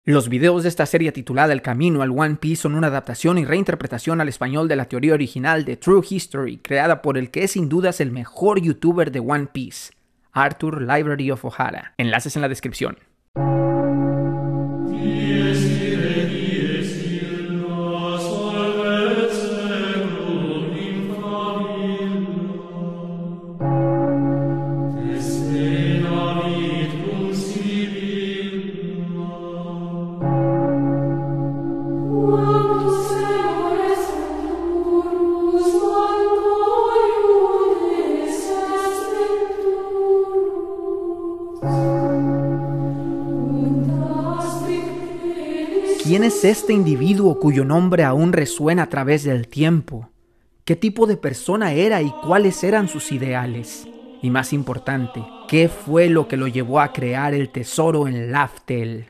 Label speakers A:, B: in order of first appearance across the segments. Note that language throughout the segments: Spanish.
A: Los videos de esta serie titulada El Camino al One Piece son una adaptación y reinterpretación al español de la teoría original de True History, creada por el que es sin dudas el mejor youtuber de One Piece, Arthur Library of Ohara. Enlaces en la descripción. ¿Quién es este individuo cuyo nombre aún resuena a través del tiempo? ¿Qué tipo de persona era y cuáles eran sus ideales? Y más importante, ¿qué fue lo que lo llevó a crear el tesoro en Laugh Tale?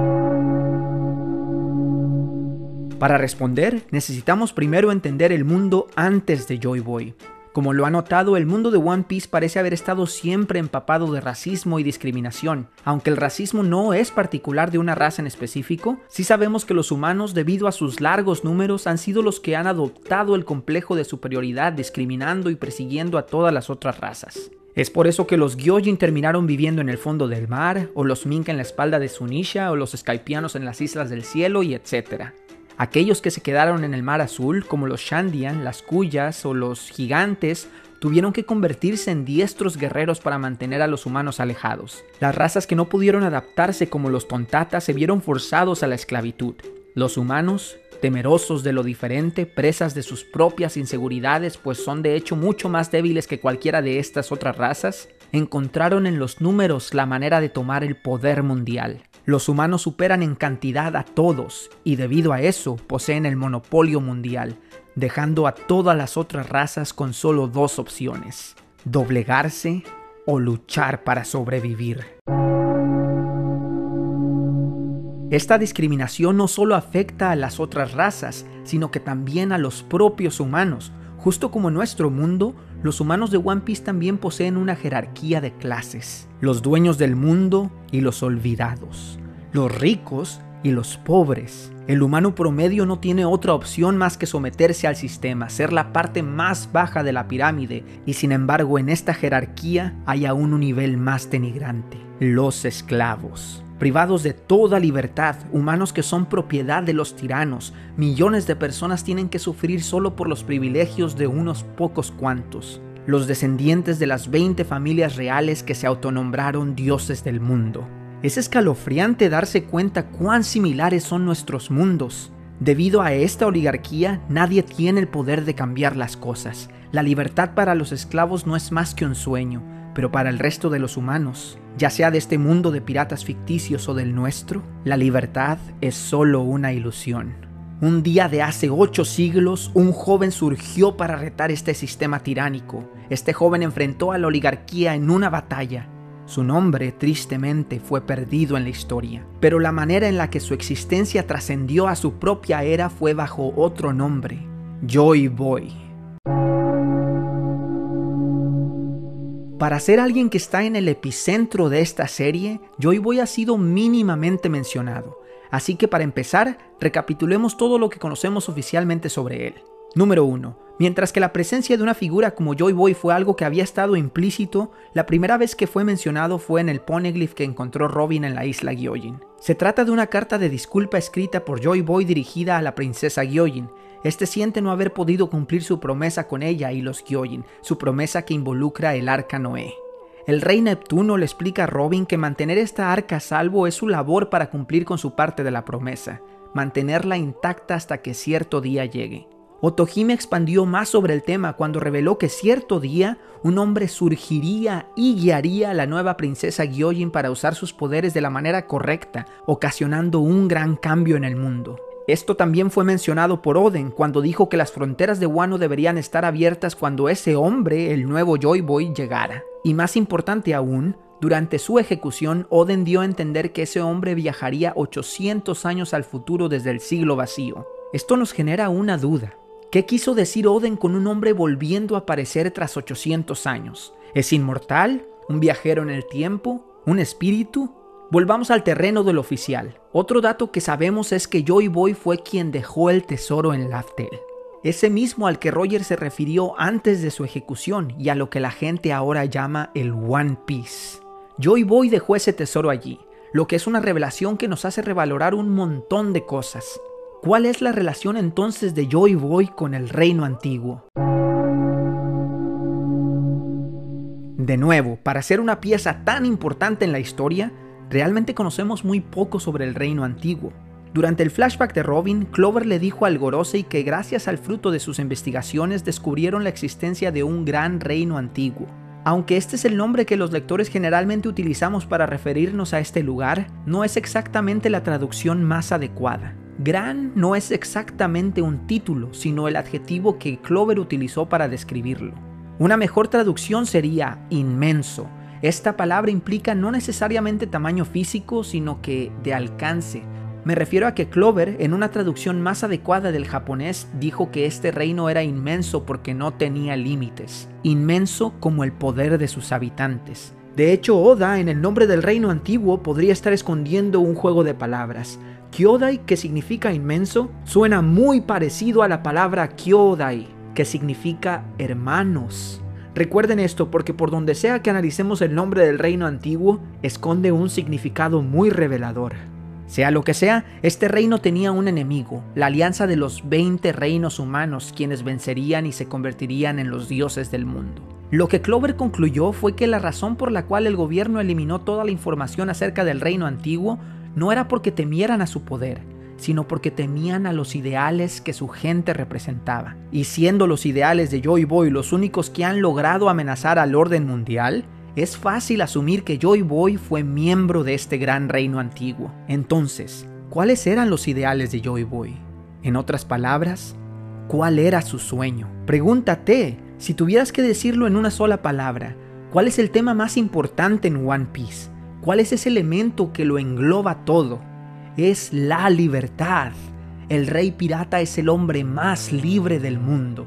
A: Para responder, necesitamos primero entender el mundo antes de Joy Boy. Como lo ha notado, el mundo de One Piece parece haber estado siempre empapado de racismo y discriminación. Aunque el racismo no es particular de una raza en específico, sí sabemos que los humanos, debido a sus largos números, han sido los que han adoptado el complejo de superioridad, discriminando y persiguiendo a todas las otras razas. Es por eso que los Gyojin terminaron viviendo en el fondo del mar, o los Mink en la espalda de Zunisha, o los Skypianos en las Islas del Cielo, y etc. Aquellos que se quedaron en el mar azul, como los Shandian, las Cuyas o los gigantes, tuvieron que convertirse en diestros guerreros para mantener a los humanos alejados. Las razas que no pudieron adaptarse, como los Tontatas, se vieron forzados a la esclavitud. Los humanos, temerosos de lo diferente, presas de sus propias inseguridades, pues son de hecho mucho más débiles que cualquiera de estas otras razas, encontraron en los números la manera de tomar el poder mundial. Los humanos superan en cantidad a todos y debido a eso poseen el monopolio mundial, dejando a todas las otras razas con solo dos opciones: doblegarse o luchar para sobrevivir. Esta discriminación no solo afecta a las otras razas, sino que también a los propios humanos. Justo como en nuestro mundo, los humanos de One Piece también poseen una jerarquía de clases: los dueños del mundo y los olvidados, los ricos y los pobres. El humano promedio no tiene otra opción más que someterse al sistema, ser la parte más baja de la pirámide, y sin embargo en esta jerarquía hay aún un nivel más denigrante: los esclavos. Privados de toda libertad, humanos que son propiedad de los tiranos, millones de personas tienen que sufrir solo por los privilegios de unos pocos cuantos, los descendientes de las 20 familias reales que se autonombraron dioses del mundo. Es escalofriante darse cuenta cuán similares son nuestros mundos. Debido a esta oligarquía, nadie tiene el poder de cambiar las cosas. La libertad para los esclavos no es más que un sueño, pero para el resto de los humanos, ya sea de este mundo de piratas ficticios o del nuestro, la libertad es solo una ilusión. Un día de hace 8 siglos, un joven surgió para retar este sistema tiránico. Este joven enfrentó a la oligarquía en una batalla. Su nombre, tristemente, fue perdido en la historia, pero la manera en la que su existencia trascendió a su propia era fue bajo otro nombre: Joy Boy. Para ser alguien que está en el epicentro de esta serie, Joy Boy ha sido mínimamente mencionado, así que para empezar, recapitulemos todo lo que conocemos oficialmente sobre él. Número 1. Mientras que la presencia de una figura como Joy Boy fue algo que había estado implícito, la primera vez que fue mencionado fue en el poneglyph que encontró Robin en la isla Gyojin. Se trata de una carta de disculpa escrita por Joy Boy dirigida a la princesa Gyojin. Este siente no haber podido cumplir su promesa con ella y los Gyojin, su promesa que involucra el arca Noé. El rey Neptuno le explica a Robin que mantener esta arca a salvo es su labor para cumplir con su parte de la promesa, mantenerla intacta hasta que cierto día llegue. Otohime expandió más sobre el tema cuando reveló que cierto día un hombre surgiría y guiaría a la nueva princesa Gyojin para usar sus poderes de la manera correcta, ocasionando un gran cambio en el mundo. Esto también fue mencionado por Oden cuando dijo que las fronteras de Wano deberían estar abiertas cuando ese hombre, el nuevo Joy Boy, llegara. Y más importante aún, durante su ejecución, Oden dio a entender que ese hombre viajaría 800 años al futuro desde el siglo vacío. Esto nos genera una duda. ¿Qué quiso decir Oden con un hombre volviendo a aparecer tras 800 años? ¿Es inmortal? ¿Un viajero en el tiempo? ¿Un espíritu? Volvamos al terreno del oficial. Otro dato que sabemos es que Joy Boy fue quien dejó el tesoro en Laftel. Ese mismo al que Roger se refirió antes de su ejecución y a lo que la gente ahora llama el One Piece. Joy Boy dejó ese tesoro allí, lo que es una revelación que nos hace revalorar un montón de cosas. ¿Cuál es la relación entonces de Joy Boy con el reino antiguo? De nuevo, para ser una pieza tan importante en la historia, realmente conocemos muy poco sobre el reino antiguo. Durante el flashback de Robin, Clover le dijo al Gorosei que gracias al fruto de sus investigaciones descubrieron la existencia de un gran reino antiguo. Aunque este es el nombre que los lectores generalmente utilizamos para referirnos a este lugar, no es exactamente la traducción más adecuada. Gran no es exactamente un título, sino el adjetivo que Clover utilizó para describirlo. Una mejor traducción sería inmenso. Esta palabra implica no necesariamente tamaño físico, sino que de alcance. Me refiero a que Clover, en una traducción más adecuada del japonés, dijo que este reino era inmenso porque no tenía límites. Inmenso como el poder de sus habitantes. De hecho, Oda, en el nombre del reino antiguo, podría estar escondiendo un juego de palabras. Kyodai, que significa inmenso, suena muy parecido a la palabra Kyodai, que significa hermanos. Recuerden esto porque por donde sea que analicemos el nombre del reino antiguo, esconde un significado muy revelador. Sea lo que sea, este reino tenía un enemigo, la alianza de los 20 reinos humanos, quienes vencerían y se convertirían en los dioses del mundo. Lo que Clover concluyó fue que la razón por la cual el gobierno eliminó toda la información acerca del reino antiguo no era porque temieran a su poder, sino porque temían a los ideales que su gente representaba. Y siendo los ideales de Joy Boy los únicos que han logrado amenazar al orden mundial, es fácil asumir que Joy Boy fue miembro de este gran reino antiguo. Entonces, ¿cuáles eran los ideales de Joy Boy? En otras palabras, ¿cuál era su sueño? Pregúntate, si tuvieras que decirlo en una sola palabra, ¿cuál es el tema más importante en One Piece? ¿Cuál es ese elemento que lo engloba todo? Es la libertad. El rey pirata es el hombre más libre del mundo.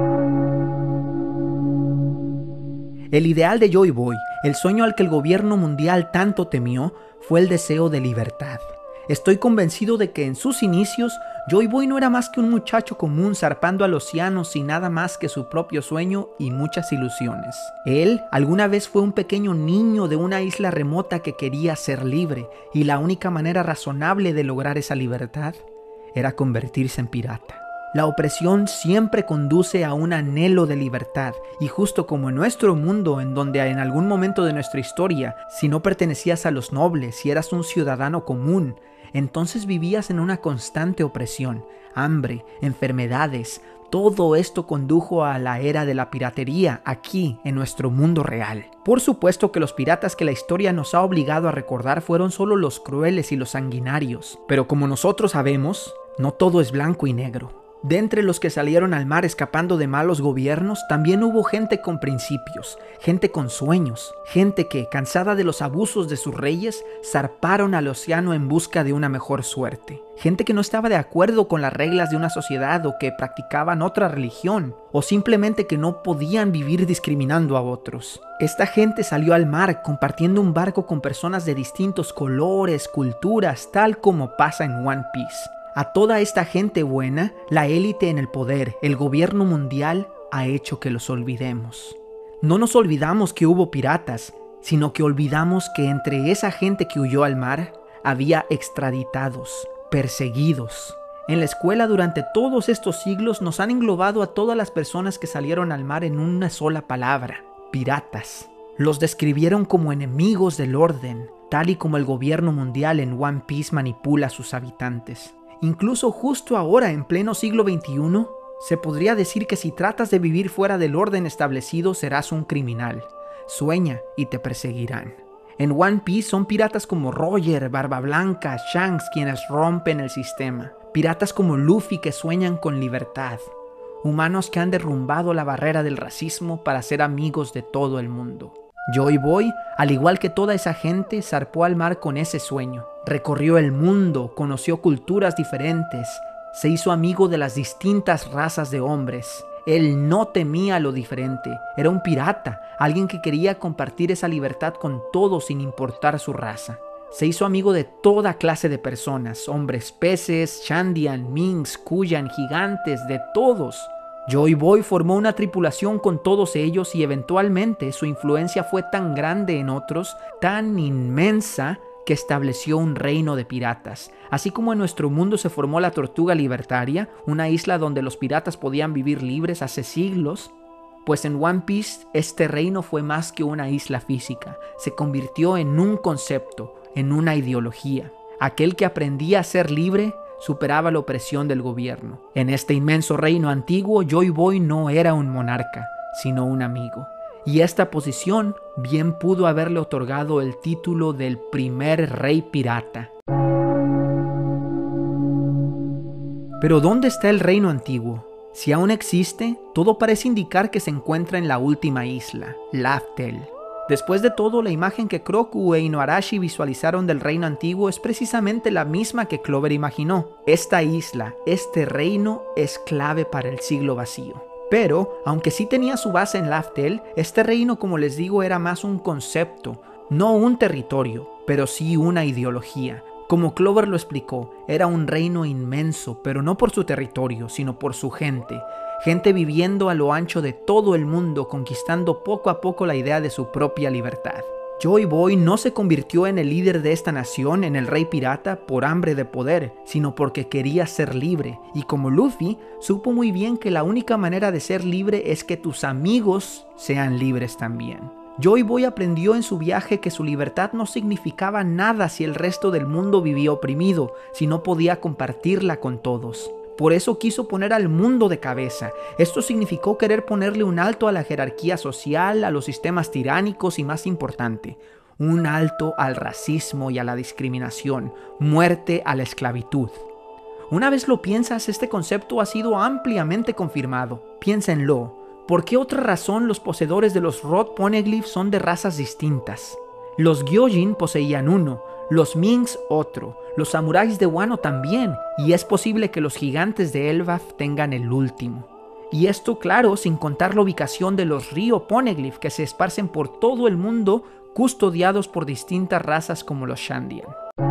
A: El ideal de Joy Boy, el sueño al que el gobierno mundial tanto temió, fue el deseo de libertad. Estoy convencido de que en sus inicios, Joy Boy no era más que un muchacho común zarpando al océano sin nada más que su propio sueño y muchas ilusiones. Él alguna vez fue un pequeño niño de una isla remota que quería ser libre, y la única manera razonable de lograr esa libertad era convertirse en pirata. La opresión siempre conduce a un anhelo de libertad, y justo como en nuestro mundo, en donde en algún momento de nuestra historia, si no pertenecías a los nobles, si eras un ciudadano común, entonces vivías en una constante opresión, hambre, enfermedades. Todo esto condujo a la era de la piratería aquí, en nuestro mundo real. Por supuesto que los piratas que la historia nos ha obligado a recordar fueron solo los crueles y los sanguinarios, pero como nosotros sabemos, no todo es blanco y negro. De entre los que salieron al mar escapando de malos gobiernos, también hubo gente con principios, gente con sueños, gente que, cansada de los abusos de sus reyes, zarparon al océano en busca de una mejor suerte. Gente que no estaba de acuerdo con las reglas de una sociedad o que practicaban otra religión, o simplemente que no podían vivir discriminando a otros. Esta gente salió al mar compartiendo un barco con personas de distintos colores, culturas, tal como pasa en One Piece. A toda esta gente buena, la élite en el poder, el gobierno mundial, ha hecho que los olvidemos. No nos olvidamos que hubo piratas, sino que olvidamos que entre esa gente que huyó al mar, había extraditados, perseguidos. En la escuela durante todos estos siglos nos han englobado a todas las personas que salieron al mar en una sola palabra: piratas. Los describieron como enemigos del orden, tal y como el gobierno mundial en One Piece manipula a sus habitantes. Incluso justo ahora, en pleno siglo XXI, se podría decir que si tratas de vivir fuera del orden establecido serás un criminal. Sueña y te perseguirán. En One Piece son piratas como Roger, Barba Blanca, Shanks quienes rompen el sistema. Piratas como Luffy que sueñan con libertad. Humanos que han derrumbado la barrera del racismo para ser amigos de todo el mundo. Joy Boy, al igual que toda esa gente, zarpó al mar con ese sueño. Recorrió el mundo, conoció culturas diferentes, se hizo amigo de las distintas razas de hombres. Él no temía lo diferente, era un pirata, alguien que quería compartir esa libertad con todos sin importar su raza. Se hizo amigo de toda clase de personas, hombres peces, Shandian, Minks, Kuyan, gigantes, de todos. Joy Boy formó una tripulación con todos ellos y eventualmente su influencia fue tan grande en otros, tan inmensa, que estableció un reino de piratas. Así como en nuestro mundo se formó la Tortuga Libertaria, una isla donde los piratas podían vivir libres hace siglos, pues en One Piece este reino fue más que una isla física, se convirtió en un concepto, en una ideología. Aquel que aprendía a ser libre superaba la opresión del gobierno. En este inmenso reino antiguo, Joy Boy no era un monarca, sino un amigo. Y esta posición bien pudo haberle otorgado el título del primer rey pirata. Pero ¿dónde está el reino antiguo? Si aún existe, todo parece indicar que se encuentra en la última isla, Laftel. Después de todo, la imagen que Crocu e Inuarashi visualizaron del reino antiguo es precisamente la misma que Clover imaginó. Esta isla, este reino, es clave para el siglo vacío. Pero, aunque sí tenía su base en Laftel, este reino, como les digo, era más un concepto, no un territorio, pero sí una ideología. Como Clover lo explicó, era un reino inmenso, pero no por su territorio, sino por su gente. Gente viviendo a lo ancho de todo el mundo, conquistando poco a poco la idea de su propia libertad. Joy Boy no se convirtió en el líder de esta nación, en el rey pirata, por hambre de poder, sino porque quería ser libre. Y como Luffy, supo muy bien que la única manera de ser libre es que tus amigos sean libres también. Joy Boy aprendió en su viaje que su libertad no significaba nada si el resto del mundo vivía oprimido, si no podía compartirla con todos. Por eso quiso poner al mundo de cabeza. Esto significó querer ponerle un alto a la jerarquía social, a los sistemas tiránicos y, más importante, un alto al racismo y a la discriminación, muerte a la esclavitud. Una vez lo piensas, este concepto ha sido ampliamente confirmado. Piénsenlo. ¿Por qué otra razón los poseedores de los Rod Poneglyph son de razas distintas? Los Gyojin poseían uno, los Minks otro, los samuráis de Wano también, y es posible que los gigantes de Elbaf tengan el último. Y esto, claro, sin contar la ubicación de los Ryo Poneglyph que se esparcen por todo el mundo, custodiados por distintas razas como los Shandian.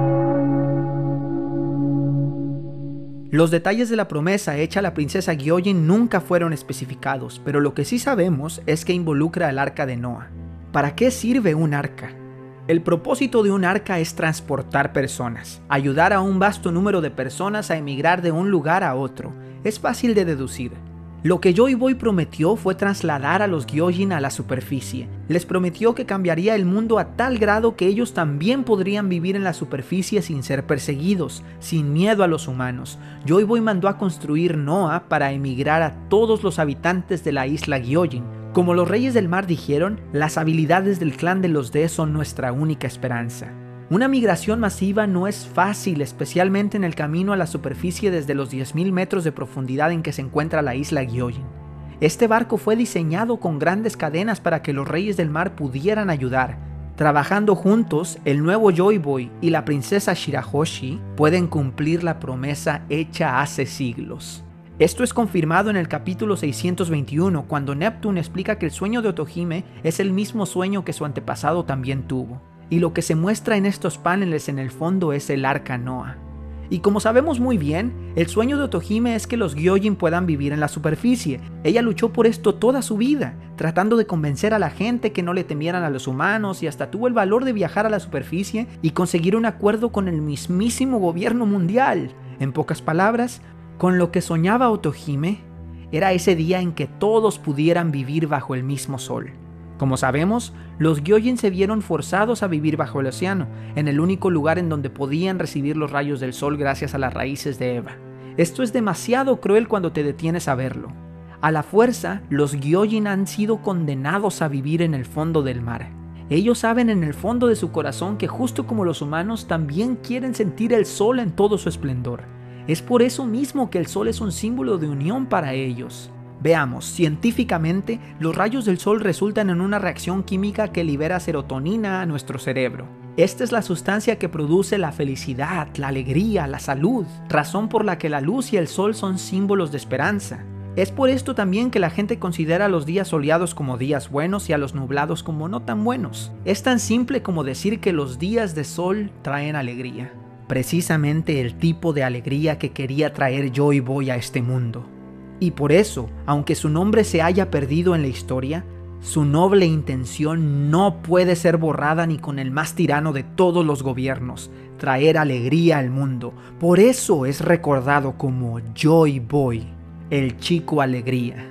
A: Los detalles de la promesa hecha a la princesa Gyojin nunca fueron especificados, pero lo que sí sabemos es que involucra al arca de Noah. ¿Para qué sirve un arca? El propósito de un arca es transportar personas, ayudar a un vasto número de personas a emigrar de un lugar a otro. Es fácil de deducir. Lo que Joy Boy prometió fue trasladar a los Gyojin a la superficie. Les prometió que cambiaría el mundo a tal grado que ellos también podrían vivir en la superficie sin ser perseguidos, sin miedo a los humanos. Joy Boy mandó a construir Noah para emigrar a todos los habitantes de la isla Gyojin. Como los reyes del mar dijeron, las habilidades del clan de los D son nuestra única esperanza. Una migración masiva no es fácil, especialmente en el camino a la superficie desde los 10.000 metros de profundidad en que se encuentra la isla Gyojin. Este barco fue diseñado con grandes cadenas para que los reyes del mar pudieran ayudar. Trabajando juntos, el nuevo Joy Boy y la princesa Shirahoshi pueden cumplir la promesa hecha hace siglos. Esto es confirmado en el capítulo 621, cuando Neptune explica que el sueño de Otohime es el mismo sueño que su antepasado también tuvo. Y lo que se muestra en estos paneles en el fondo es el arca Noah. Y como sabemos muy bien, el sueño de Otohime es que los Gyojin puedan vivir en la superficie. Ella luchó por esto toda su vida, tratando de convencer a la gente que no le temieran a los humanos, y hasta tuvo el valor de viajar a la superficie y conseguir un acuerdo con el mismísimo gobierno mundial. En pocas palabras, con lo que soñaba Otohime era ese día en que todos pudieran vivir bajo el mismo sol. Como sabemos, los Gyojin se vieron forzados a vivir bajo el océano, en el único lugar en donde podían recibir los rayos del sol gracias a las raíces de Eva. Esto es demasiado cruel cuando te detienes a verlo. A la fuerza, los Gyojin han sido condenados a vivir en el fondo del mar. Ellos saben en el fondo de su corazón que justo como los humanos también quieren sentir el sol en todo su esplendor. Es por eso mismo que el sol es un símbolo de unión para ellos. Veamos, científicamente, los rayos del sol resultan en una reacción química que libera serotonina a nuestro cerebro. Esta es la sustancia que produce la felicidad, la alegría, la salud, razón por la que la luz y el sol son símbolos de esperanza. Es por esto también que la gente considera a los días soleados como días buenos y a los nublados como no tan buenos. Es tan simple como decir que los días de sol traen alegría. Precisamente el tipo de alegría que quería traer Joy Boy a este mundo. Y por eso, aunque su nombre se haya perdido en la historia, su noble intención no puede ser borrada ni con el más tirano de todos los gobiernos, traer alegría al mundo. Por eso es recordado como Joy Boy, el chico alegría.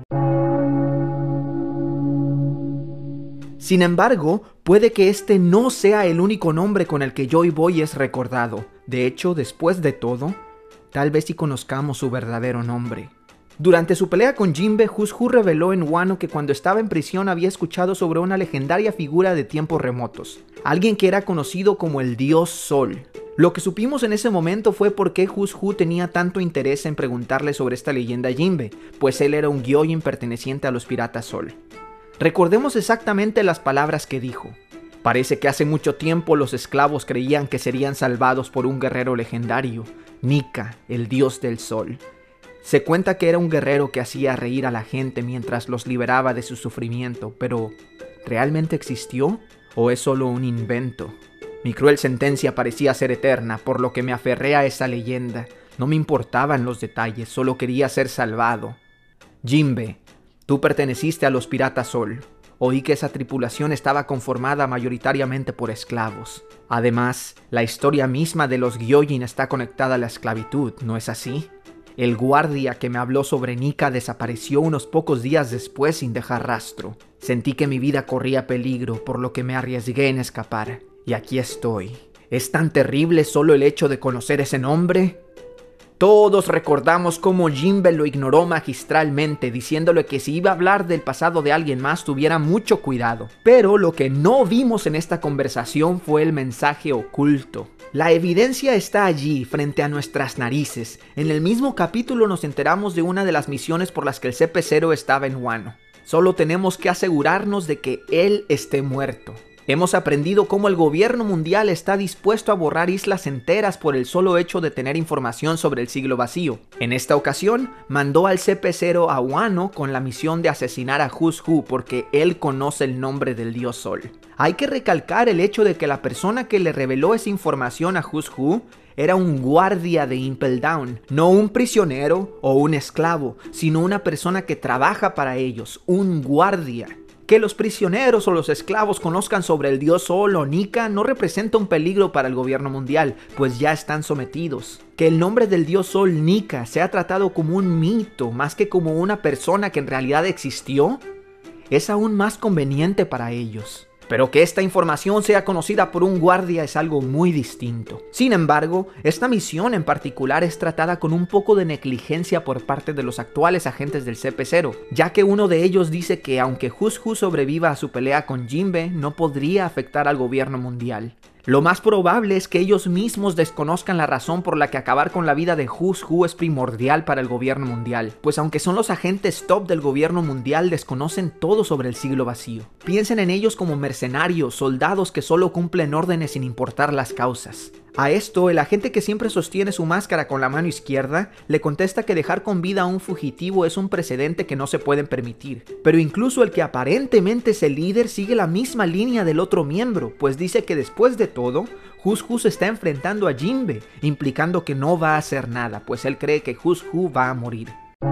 A: Sin embargo, puede que este no sea el único nombre con el que Joy Boy es recordado. De hecho, después de todo, tal vez sí conozcamos su verdadero nombre. Durante su pelea con Jinbe, Hus-Hu reveló en Wano que cuando estaba en prisión había escuchado sobre una legendaria figura de tiempos remotos, alguien que era conocido como el Dios Sol. Lo que supimos en ese momento fue por qué Hus-Hu tenía tanto interés en preguntarle sobre esta leyenda a Jinbe, pues él era un Gyojin perteneciente a los Piratas Sol. Recordemos exactamente las palabras que dijo. Parece que hace mucho tiempo los esclavos creían que serían salvados por un guerrero legendario, Nika, el Dios del Sol. Se cuenta que era un guerrero que hacía reír a la gente mientras los liberaba de su sufrimiento, pero ¿realmente existió? ¿O es solo un invento? Mi cruel sentencia parecía ser eterna, por lo que me aferré a esa leyenda. No me importaban los detalles, solo quería ser salvado. Jinbe, tú perteneciste a los Piratas Sol. Oí que esa tripulación estaba conformada mayoritariamente por esclavos. Además, la historia misma de los Gyojin está conectada a la esclavitud, ¿no es así? El guardia que me habló sobre Nika desapareció unos pocos días después sin dejar rastro. Sentí que mi vida corría peligro, por lo que me arriesgué en escapar. Y aquí estoy. ¿Es tan terrible solo el hecho de conocer ese nombre? Todos recordamos cómo Jinbe lo ignoró magistralmente, diciéndole que si iba a hablar del pasado de alguien más tuviera mucho cuidado. Pero lo que no vimos en esta conversación fue el mensaje oculto. La evidencia está allí, frente a nuestras narices. En el mismo capítulo nos enteramos de una de las misiones por las que el CP0 estaba en Wano. Solo tenemos que asegurarnos de que él esté muerto. Hemos aprendido cómo el gobierno mundial está dispuesto a borrar islas enteras por el solo hecho de tener información sobre el siglo vacío. En esta ocasión, mandó al CP0 a Wano con la misión de asesinar a Hus-Hu porque él conoce el nombre del Dios Sol. Hay que recalcar el hecho de que la persona que le reveló esa información a Hus-Hu era un guardia de Impel Down, no un prisionero o un esclavo, sino una persona que trabaja para ellos, un guardia. Que los prisioneros o los esclavos conozcan sobre el Dios Sol o Nika no representa un peligro para el gobierno mundial, pues ya están sometidos. Que el nombre del Dios Sol Nika sea tratado como un mito más que como una persona que en realidad existió, es aún más conveniente para ellos. Pero que esta información sea conocida por un guardia es algo muy distinto. Sin embargo, esta misión en particular es tratada con un poco de negligencia por parte de los actuales agentes del CP0, ya que uno de ellos dice que aunque Hus-Hu sobreviva a su pelea con Jinbe, no podría afectar al gobierno mundial. Lo más probable es que ellos mismos desconozcan la razón por la que acabar con la vida de Hus-Hu es primordial para el gobierno mundial, pues aunque son los agentes top del gobierno mundial, desconocen todo sobre el siglo vacío. Piensen en ellos como mercenarios, soldados que solo cumplen órdenes sin importar las causas. A esto, el agente que siempre sostiene su máscara con la mano izquierda le contesta que dejar con vida a un fugitivo es un precedente que no se pueden permitir. Pero incluso el que aparentemente es el líder sigue la misma línea del otro miembro, pues dice que después de todo, Hus-Hu se está enfrentando a Jinbe, implicando que no va a hacer nada, pues él cree que Hus-Hu va a morir.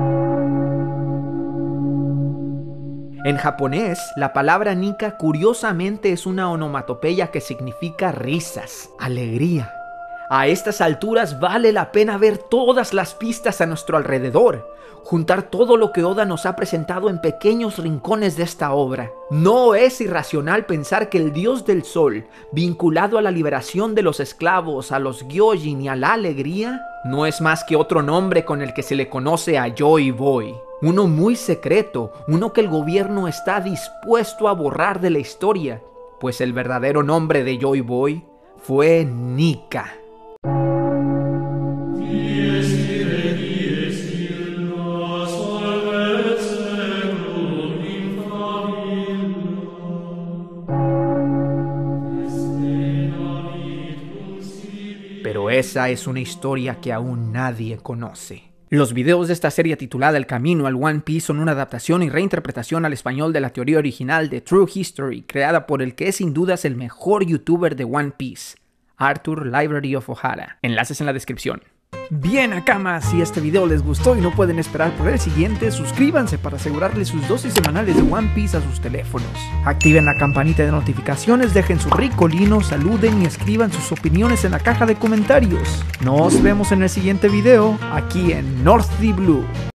A: En japonés, la palabra Nika curiosamente es una onomatopeya que significa risas, alegría. A estas alturas vale la pena ver todas las pistas a nuestro alrededor, juntar todo lo que Oda nos ha presentado en pequeños rincones de esta obra. No es irracional pensar que el Dios del Sol, vinculado a la liberación de los esclavos, a los Gyojin y a la alegría, no es más que otro nombre con el que se le conoce a Joy Boy. Uno muy secreto, uno que el gobierno está dispuesto a borrar de la historia, pues el verdadero nombre de Joy Boy fue Nika. Pero esa es una historia que aún nadie conoce. Los videos de esta serie titulada El Camino al One Piece son una adaptación y reinterpretación al español de la teoría original de True History, creada por el que es sin dudas el mejor youtuber de One Piece, Arthur Library of Ohara. Enlaces en la descripción. Bien, Akamas, si este video les gustó y no pueden esperar por el siguiente, suscríbanse para asegurarles sus dosis semanales de One Piece a sus teléfonos. Activen la campanita de notificaciones, dejen su ricolino, saluden y escriban sus opiniones en la caja de comentarios. Nos vemos en el siguiente video, aquí en North Sea Blue.